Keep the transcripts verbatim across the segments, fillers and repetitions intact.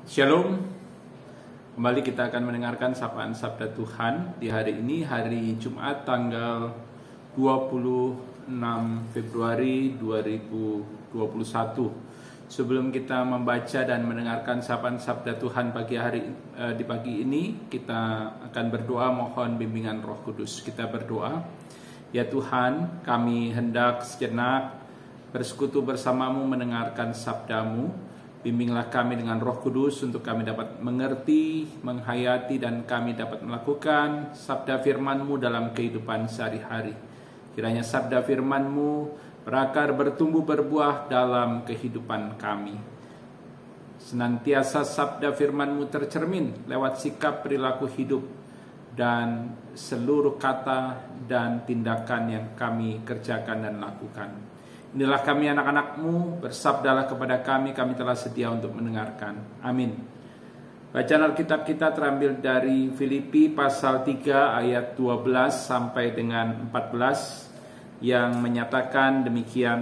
Shalom. Kembali kita akan mendengarkan sapaan Sabda Tuhan di hari ini, hari Jumat tanggal dua puluh enam Februari dua ribu dua puluh satu. Sebelum kita membaca dan mendengarkan sapaan Sabda Tuhan pagi hari eh, di pagi ini, kita akan berdoa mohon bimbingan Roh Kudus. Kita berdoa. Ya Tuhan, kami hendak sejenak bersekutu bersamamu mendengarkan sabdamu. Bimbinglah kami dengan Roh Kudus untuk kami dapat mengerti, menghayati, dan kami dapat melakukan sabda firman-Mu dalam kehidupan sehari-hari. Kiranya sabda firman-Mu berakar, bertumbuh, berbuah dalam kehidupan kami. Senantiasa sabda firman-Mu tercermin lewat sikap perilaku hidup dan seluruh kata dan tindakan yang kami kerjakan dan lakukan. Inilah kami anak-anak-Mu, bersabdalah kepada kami, kami telah sedia untuk mendengarkan. Amin. Bacaan Alkitab kita terambil dari Filipi pasal tiga ayat dua belas sampai dengan empat belas yang menyatakan demikian.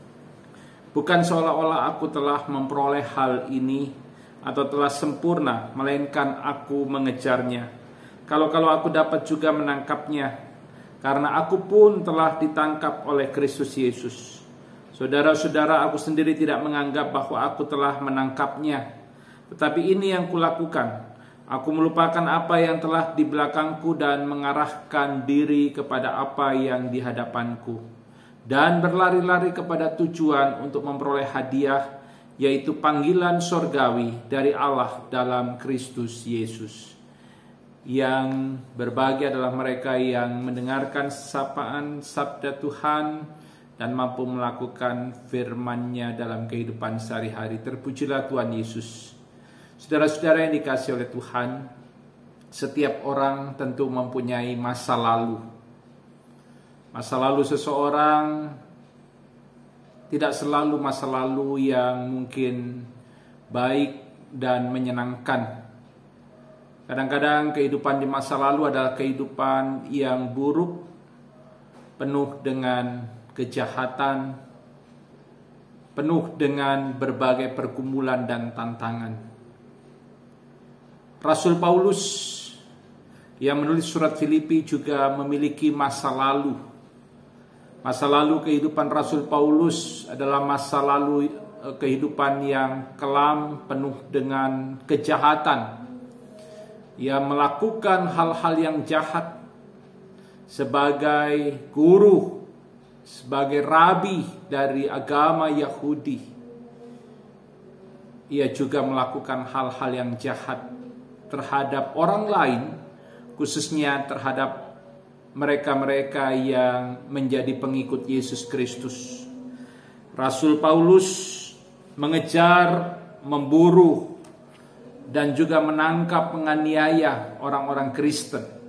Bukan seolah-olah aku telah memperoleh hal ini atau telah sempurna, melainkan aku mengejarnya. Kalau-kalau aku dapat juga menangkapnya, karena aku pun telah ditangkap oleh Kristus Yesus. Saudara-saudara, aku sendiri tidak menganggap bahwa aku telah menangkapnya. Tetapi ini yang kulakukan. Aku melupakan apa yang telah di belakangku dan mengarahkan diri kepada apa yang di hadapanku. Dan berlari-lari kepada tujuan untuk memperoleh hadiah, yaitu panggilan sorgawi dari Allah dalam Kristus Yesus. Yang berbahagia adalah mereka yang mendengarkan sapaan sabda Tuhan dan mampu melakukan firman-Nya dalam kehidupan sehari-hari. Terpujilah Tuhan Yesus. Saudara-saudara yang dikasihi oleh Tuhan, setiap orang tentu mempunyai masa lalu. Masa lalu seseorang tidak selalu masa lalu yang mungkin baik dan menyenangkan. Kadang-kadang kehidupan di masa lalu adalah kehidupan yang buruk, penuh dengan kejahatan, penuh dengan berbagai pergumulan dan tantangan. Rasul Paulus yang menulis surat Filipi juga memiliki masa lalu. Masa lalu kehidupan Rasul Paulus adalah masa lalu kehidupan yang kelam, penuh dengan kejahatan. Ia melakukan hal-hal yang jahat sebagai guru, sebagai rabi dari agama Yahudi. Ia juga melakukan hal-hal yang jahat terhadap orang lain, khususnya terhadap mereka-mereka yang menjadi pengikut Yesus Kristus. Rasul Paulus mengejar, memburu, dan juga menangkap, menganiaya orang-orang Kristen.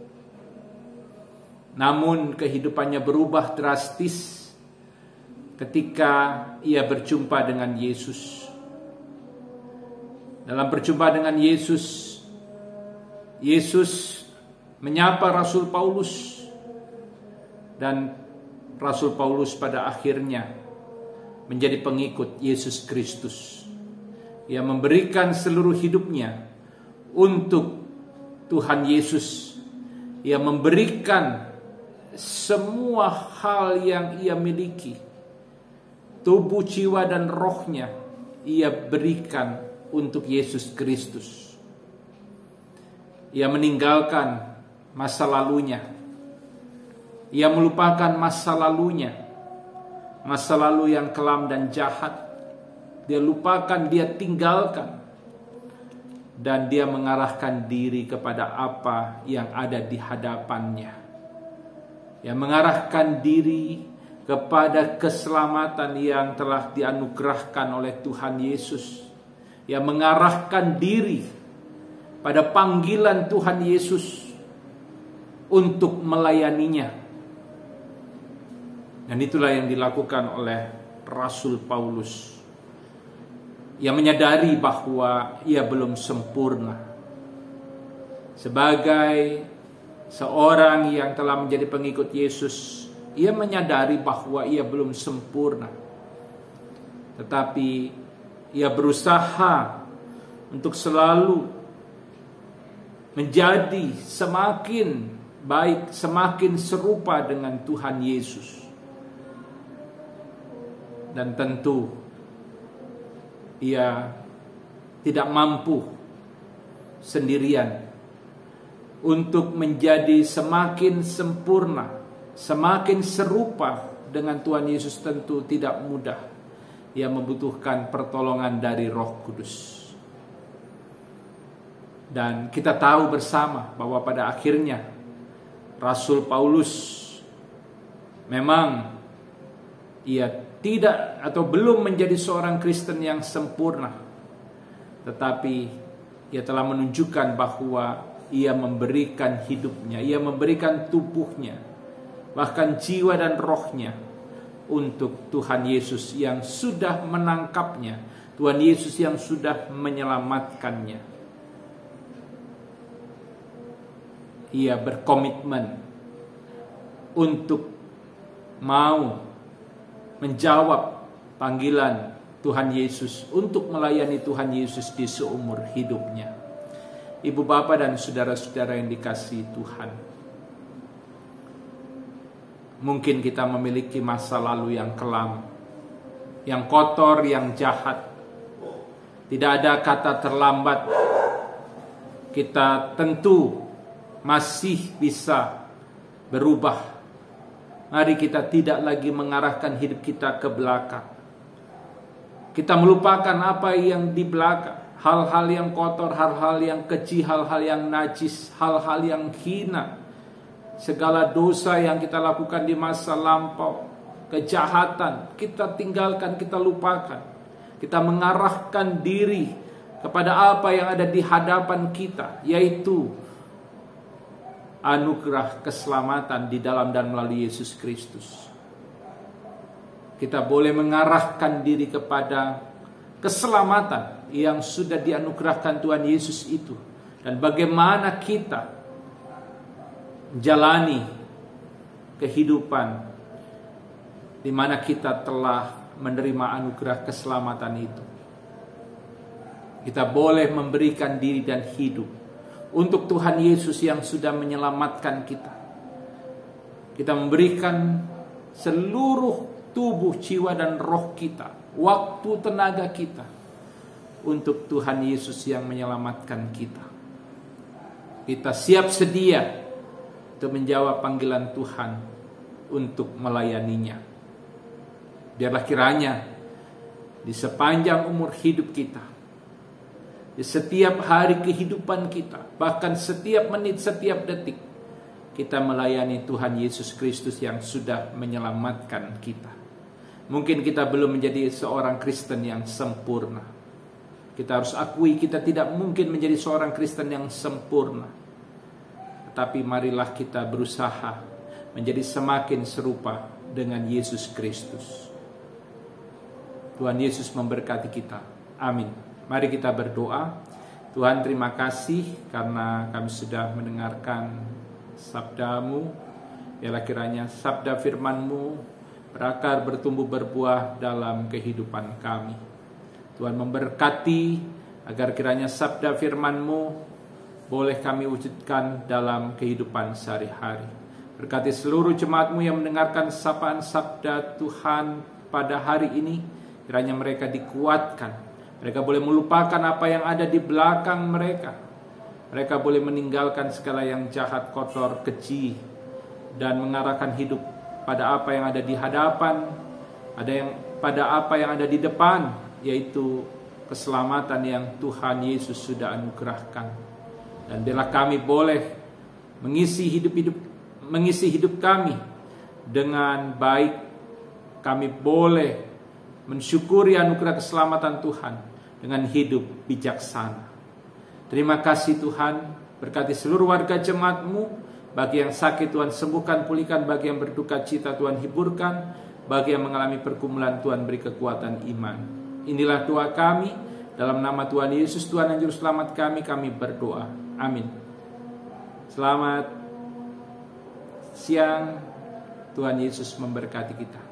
Namun kehidupannya berubah drastis ketika ia berjumpa dengan Yesus. Dalam berjumpa dengan Yesus, Yesus menyapa Rasul Paulus, dan Rasul Paulus pada akhirnya menjadi pengikut Yesus Kristus. Ia memberikan seluruh hidupnya untuk Tuhan Yesus. Ia memberikan semua hal yang ia miliki, tubuh, jiwa, dan rohnya, ia berikan untuk Yesus Kristus. Ia meninggalkan masa lalunya. Ia melupakan masa lalunya, masa lalu yang kelam dan jahat. Dia lupakan, dia tinggalkan, dan dia mengarahkan diri kepada apa yang ada di hadapannya. Yang mengarahkan diri kepada keselamatan yang telah dianugerahkan oleh Tuhan Yesus. Yang mengarahkan diri pada panggilan Tuhan Yesus untuk melayaninya. Dan itulah yang dilakukan oleh Rasul Paulus. Ia menyadari bahwa ia belum sempurna. Sebagai seorang yang telah menjadi pengikut Yesus, ia menyadari bahwa ia belum sempurna. Tetapi ia berusaha untuk selalu menjadi semakin baik, semakin serupa dengan Tuhan Yesus. Dan tentu ia tidak mampu sendirian untuk menjadi semakin sempurna, semakin serupa dengan Tuhan Yesus. Tentu tidak mudah. Ia membutuhkan pertolongan dari Roh Kudus. Dan kita tahu bersama bahwa pada akhirnya Rasul Paulus memang ia tidak atau belum menjadi seorang Kristen yang sempurna, tetapi ia telah menunjukkan bahwa ia memberikan hidupnya, ia memberikan tubuhnya, bahkan jiwa dan rohnya untuk Tuhan Yesus yang sudah menangkapnya, Tuhan Yesus yang sudah menyelamatkannya. Ia berkomitmen untuk mau menjawab panggilan Tuhan Yesus untuk melayani Tuhan Yesus di seumur hidupnya. Ibu bapak dan saudara-saudara yang dikasihi Tuhan, mungkin kita memiliki masa lalu yang kelam, yang kotor, yang jahat. Tidak ada kata terlambat. Kita tentu masih bisa berubah. Mari kita tidak lagi mengarahkan hidup kita ke belakang. Kita melupakan apa yang di belakang, hal-hal yang kotor, hal-hal yang keji, hal-hal yang najis, hal-hal yang hina, segala dosa yang kita lakukan di masa lampau, kejahatan, kita tinggalkan, kita lupakan. Kita mengarahkan diri kepada apa yang ada di hadapan kita, yaitu anugerah keselamatan di dalam dan melalui Yesus Kristus. Kita boleh mengarahkan diri kepada keselamatan yang sudah dianugerahkan Tuhan Yesus itu, dan bagaimana kita menjalani kehidupan di mana kita telah menerima anugerah keselamatan itu. Kita boleh memberikan diri dan hidup untuk Tuhan Yesus yang sudah menyelamatkan kita. Kita memberikan seluruh tubuh, jiwa dan roh kita, waktu, tenaga kita untuk Tuhan Yesus yang menyelamatkan kita. Kita siap sedia untuk menjawab panggilan Tuhan untuk melayaninya. Biarlah kiranya di sepanjang umur hidup kita, di setiap hari kehidupan kita, bahkan setiap menit, setiap detik, kita melayani Tuhan Yesus Kristus yang sudah menyelamatkan kita. Mungkin kita belum menjadi seorang Kristen yang sempurna. Kita harus akui kita tidak mungkin menjadi seorang Kristen yang sempurna. Tetapi marilah kita berusaha menjadi semakin serupa dengan Yesus Kristus. Tuhan Yesus memberkati kita. Amin. Mari kita berdoa. Tuhan, terima kasih karena kami sudah mendengarkan sabda-Mu. Biarlah kiranya sabda firman-Mu berakar, bertumbuh, berbuah dalam kehidupan kami. Tuhan memberkati agar kiranya sabda firman-Mu boleh kami wujudkan dalam kehidupan sehari-hari. Berkati seluruh jemaat-Mu yang mendengarkan sapaan sabda Tuhan pada hari ini. Kiranya mereka dikuatkan. Mereka boleh melupakan apa yang ada di belakang mereka. Mereka boleh meninggalkan segala yang jahat, kotor, keji, dan mengarahkan hidup pada apa yang ada di hadapan, ada yang pada apa yang ada di depan, yaitu keselamatan yang Tuhan Yesus sudah anugerahkan. Dan biarlah kami boleh mengisi hidup-hidup mengisi hidup kami dengan baik. Kami boleh mensyukuri anugerah keselamatan Tuhan dengan hidup bijaksana. Terima kasih Tuhan, berkati seluruh warga jemaat-Mu. Bagi yang sakit Tuhan sembuhkan, pulihkan. Bagi yang berduka cita Tuhan hiburkan. Bagi yang mengalami pergumulan Tuhan beri kekuatan iman. Inilah doa kami, dalam nama Tuhan Yesus, Tuhan dan Juru Selamat kami, kami berdoa. Amin. Selamat siang, Tuhan Yesus memberkati kita.